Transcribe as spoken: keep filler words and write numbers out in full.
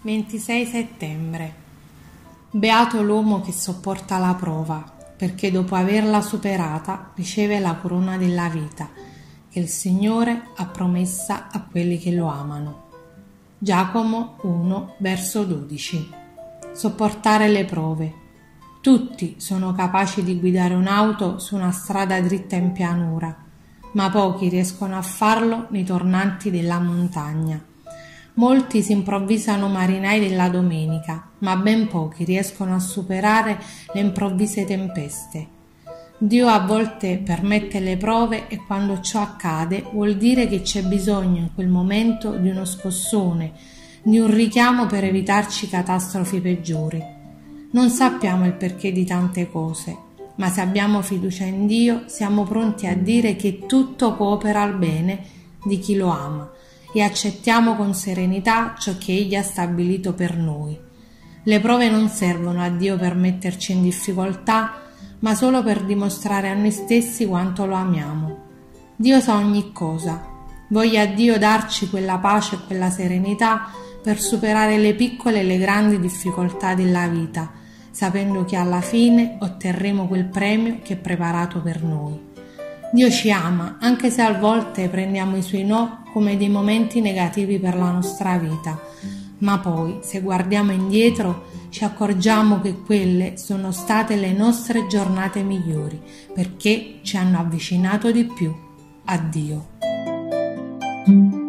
ventisei settembre. Beato l'uomo che sopporta la prova, perché dopo averla superata riceve la corona della vita che il Signore ha promessa a quelli che lo amano. Giacomo uno, verso dodici. Sopportare le prove. Tutti sono capaci di guidare un'auto su una strada dritta in pianura, ma pochi riescono a farlo nei tornanti della montagna. Molti si improvvisano marinai della domenica, ma ben pochi riescono a superare le improvvise tempeste. Dio a volte permette le prove e quando ciò accade vuol dire che c'è bisogno in quel momento di uno scossone, di un richiamo per evitarci catastrofi peggiori. Non sappiamo il perché di tante cose, ma se abbiamo fiducia in Dio siamo pronti a dire che tutto coopera al bene di chi lo ama e accettiamo con serenità ciò che Egli ha stabilito per noi. Le prove non servono a Dio per metterci in difficoltà, ma solo per dimostrare a noi stessi quanto lo amiamo. Dio sa ogni cosa. Voglia Dio darci quella pace e quella serenità per superare le piccole e le grandi difficoltà della vita, sapendo che alla fine otterremo quel premio che è preparato per noi. Dio ci ama, anche se a volte prendiamo i suoi no come dei momenti negativi per la nostra vita, ma poi, se guardiamo indietro, ci accorgiamo che quelle sono state le nostre giornate migliori, perché ci hanno avvicinato di più a Dio.